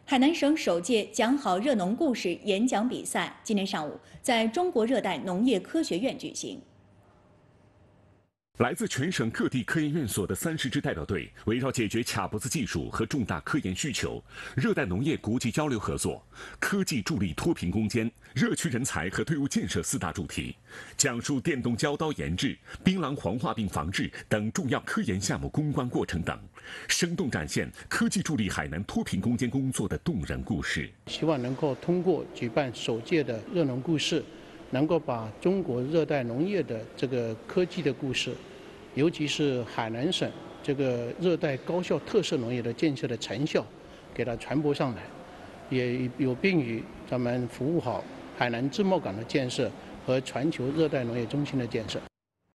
海南省首届讲好热农故事演讲比赛今天上午在中国热带农业科学院举行。 来自全省各地科研院所的30支代表队，围绕解决卡脖子技术和重大科研需求、热带农业国际交流合作、科技助力脱贫攻坚、热区人才和队伍建设4大主题，讲述电动胶刀研制、槟榔黄化病防治等重要科研项目攻关过程等，生动展现科技助力海南脱贫攻坚工作的动人故事。 希望能够通过举办首届的热农故事，能够把中国热带农业的这个科技的故事，尤其是海南省这个热带高效特色农业的建设的成效，给它传播上来，也有便于咱们服务好海南自贸港的建设和全球热带农业中心的建设。